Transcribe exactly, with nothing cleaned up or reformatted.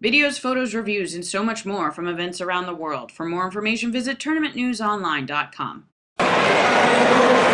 Videos, photos, reviews, and so much more from events around the world. For more information, visit tournament news online dot com.